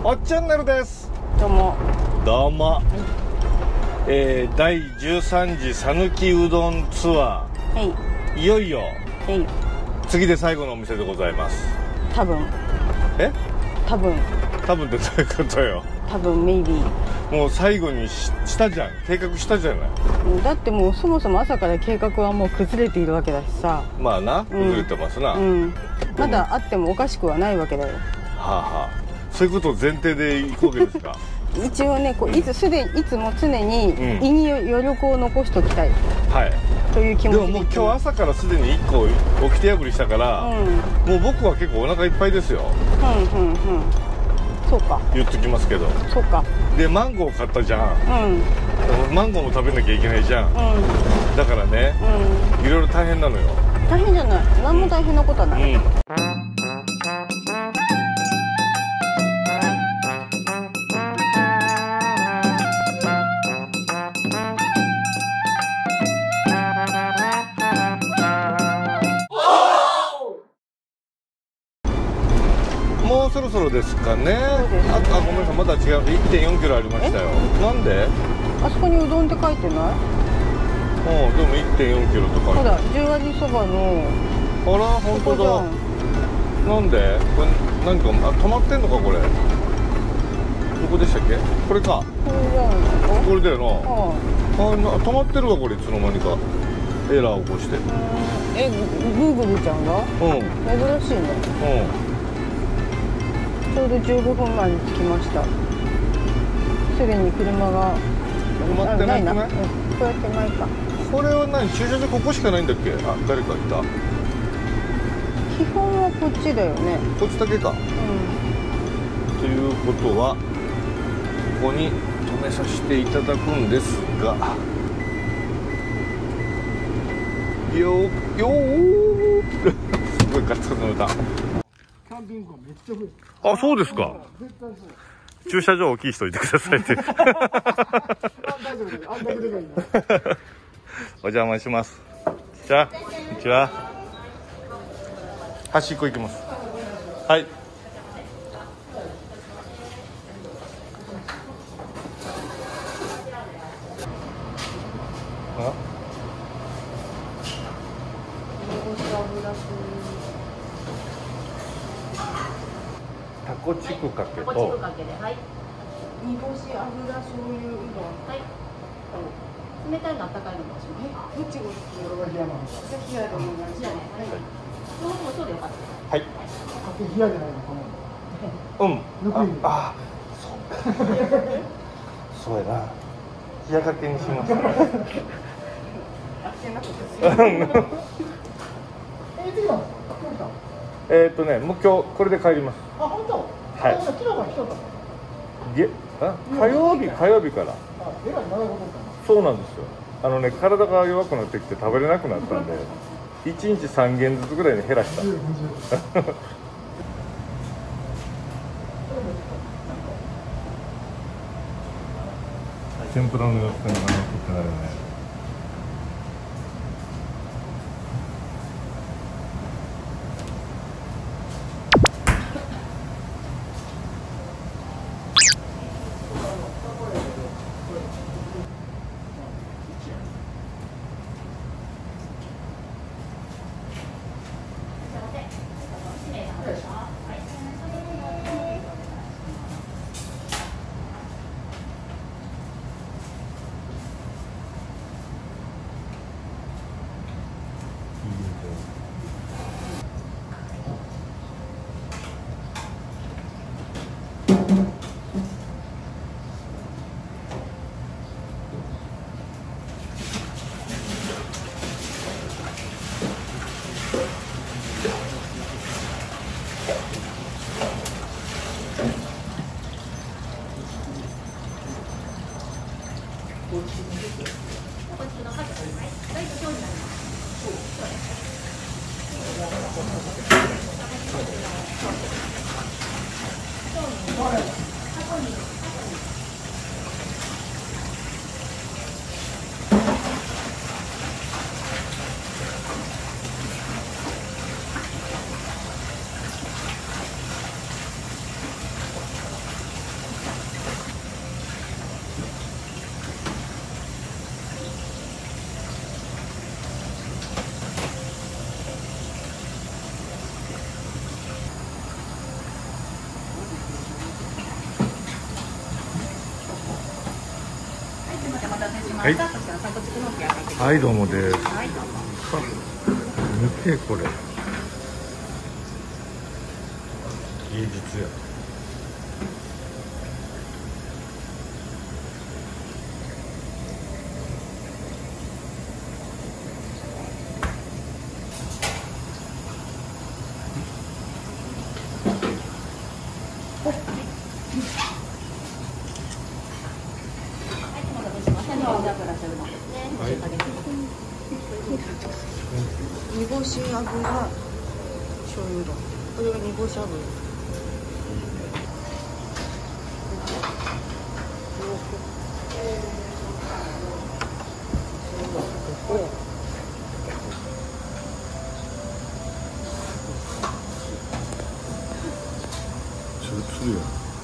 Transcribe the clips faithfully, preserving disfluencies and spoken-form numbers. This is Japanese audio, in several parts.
おっチャンネルです。 どうもどうも、えー、だいじゅうさんじさぬきうどんツアー、 はいいよいよはい次で最後のお店でございます。 多分え多分多分ってどういうことよ。 多分 maybe もう最後に し, したじゃん計画したじゃない。 だってもうそもそも朝から計画はもう崩れているわけだしさ。 まあな、崩れてますな、 うん、まだあってもおかしくはないわけだよ。 はあはあ、そういうことを前提でいくわけですか。 一応ねこういつすでにいつも常に胃に余力を残しておきたい、 はい、 という気持ちで。 でももう今日朝からすでにいっこ起きて破りしたから、うん、もう僕は結構お腹いっぱいですよ。うんうんうん、 そうか、 言っときますけど。 そうか。 でマンゴー買ったじゃん、うん、マンゴーも食べなきゃいけないじゃん、うん、だからね、うん、いろいろ大変なのよ。 大変じゃない、何も大変なことはない、うん、 もうそろそろですかね。あ、あ、ごめんなさい、まだ違う。 いってんよんキロありましたよ。なんで？ あそこにうどんって書いてない？ うん、でも いってんよんキロとか。 ほら、十味そばの。 あら、本当だ。なんで？これ何か、あ、止まってんのかこれ。どこでしたっけ？これか。 これじゃないの？ これだよな。 はあ、な止まってるわこれ、いつの間にか。エラーを起こして。 え、グーグルちゃんが？うん。珍しいね。うん。ちょうどじゅうごふんまえに着きました。すでに車が止まってないくない？うん、 こうやってないか。 これは何？駐車場ここしかないんだっけ？あ、誰かいた。 基本はこっちだよね。 こっちだけか。うん。ということはここに止めさせていただくんですが、よーよーすごいガツガツの歌。あ、そうですか。駐車場大きい人いてくださいって。お邪魔します。じゃあ、こんにちは。端っこ行きます。はい。あ？タコチクかけと。タコチクかけで、はい。煮干し油醤油うどん。はい。冷たいの、温かいのもします。どっちが好き？これが冷やなんですか？冷やでお願いします。はい。その方もそうでよかった。はい。かけ冷やじゃないのかな。うん。あ、あ、そう。そうやな。冷やかけにします。えっとね、もう今日これで帰ります。あ、本当？はい。げ、あ、火曜日、火曜日から。そうなんですよ。あのね、体が弱くなってきて食べれなくなったんで、いちにちさんげんずつぐらいに減らした。天ぷらの様子が今残ってないよね。 はい、 はい、どうもです。 はい、どうも。 見てこれ。芸術や。 煮干し油醤油うどん。これが煮干し油。 ツルツルや。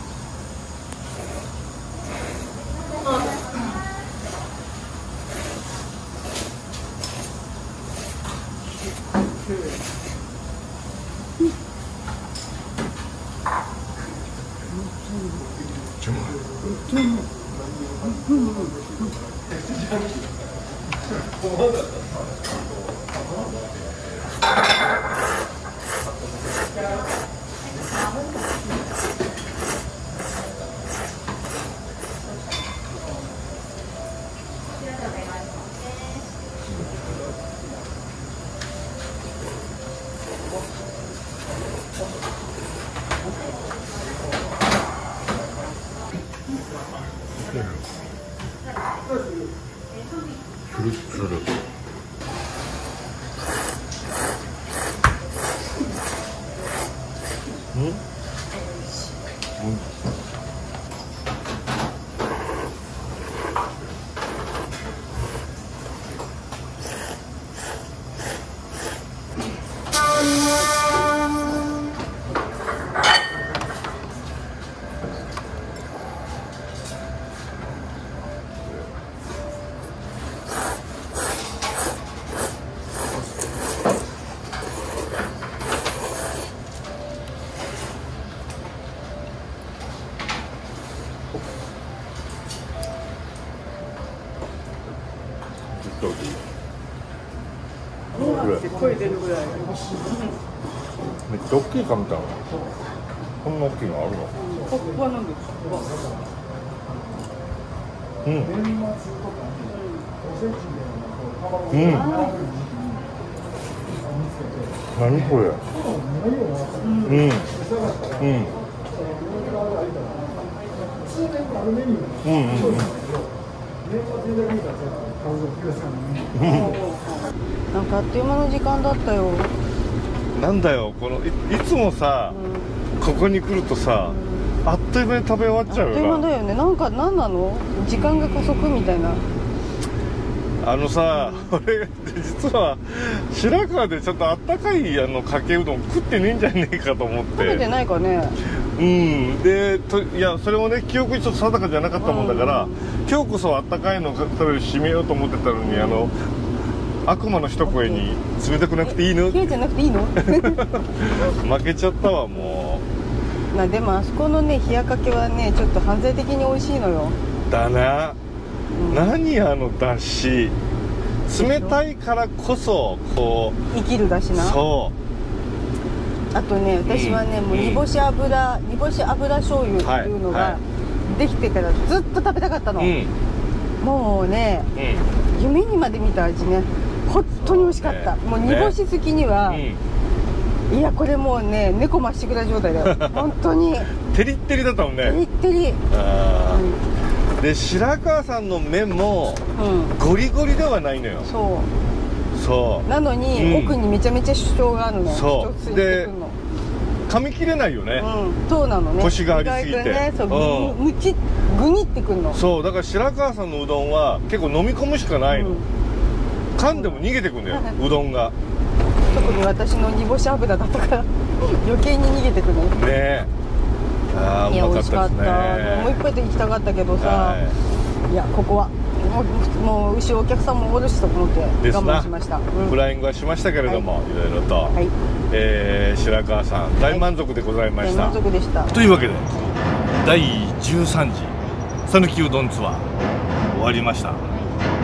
ツルツル。うん？うん。 声出るぐらい。 めっちゃ大きいかみたいな。こんな大きいのあるの？ コップはなんで？ うん。うん。何これ？うん。うん。うんうんうん。 なんかあっという間の時間だったよ。 なんだよ、この い, いつもさ、うん、ここに来るとさ、うん、あっという間に食べ終わっちゃうよな。あっという間だよね。なんか何なの？時間が加速みたいな。 あのさ、うん、俺実は白川でちょっとあったかいあのかけうどん食ってねえんじゃねえかと思って。 食べてないかね。 うんでといやそれもね記憶にちょっと定かじゃなかったもんだから、うん、今日こそあったかいの食べる締めようと思ってたのに、うん、あの悪魔の一声に冷たくなくていいの？ 冷えじゃなくていいの？ 負けちゃったわもう。まあでもあそこのね冷やかけはねちょっと犯罪的に美味しいのよ。 だな、うん、何あのだし冷たいからこそこう生きるだしな。 そうあとね私はね、うん、もう煮干し油、うん、煮干し油醤油っていうのが、はいはい、できてからずっと食べたかったの、うん、もうね、うん、夢にまで見た味ね。本当に美味しかった、ね、もう煮干し好きには、ね、いやこれもうね猫まっしぐら状態だよ本当にテリッテリだったもんね。 テリッテリ。あ、 うん、で白川さんの麺も、うん、ゴリゴリではないのよ。 そうそうなのに、うん、奥にめちゃめちゃ主張があるの。 そうで噛み切れないよね、 うん、そうなのね。 コシがありすぎて、ね、そう、 うん、むちぐにってくんの。 そうだから白川さんのうどんは結構飲み込むしかないの、うん、噛んでも逃げてくんだよ、うどんが。 特に私の煮干し油だったから余計に逃げてくのねえ。ああ、うまかったですね。 もう一杯で行きたかったけどさ、はい、いやここはもう、もう後ろお客さんもおるしと思って我慢しました。 フライングはしましたけれども、はい、いろいろと、はい、えー、白川さん大満足でございました、 はい、大満足でした。 というわけでだいじゅうさんじ讃岐うどんツアー終わりました。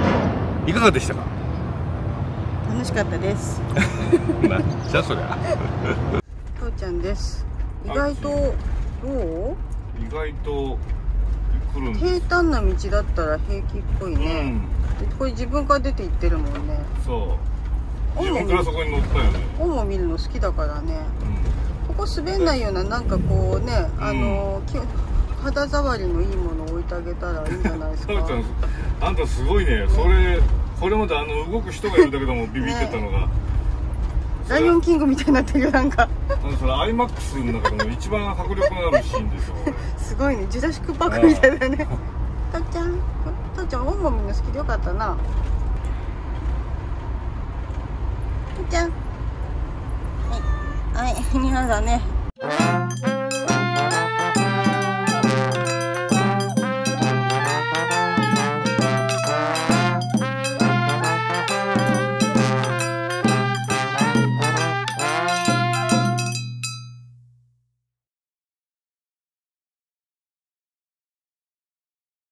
いかがでしたか？ 楽しかったです。 なんじゃそりゃ。 父ちゃんです。意外とどう？ 意外と来るんです。 平坦な道だったら平気っぽいね。うん、これ自分から出て行ってるもんね。 そう。自分からそこに乗ったよね。 本を見るの好きだからね。うん、ここ滑んないようななんかこうね、あの、うん、肌触りのいいものを置いてあげたらいいんじゃないですか。 あんたすごいね。それこれまであの動く人がいるだけでもビビってたのが。ね、 ライオンキングみたいになってるなんか。 それアイマックスの中でも一番迫力のあるシーンですよ。 すごいね、ジュラシックパークみたいだね。たっちゃん、たっちゃん、本もみんな好きでよかったな。たっちゃん。はい、はい、にはだね。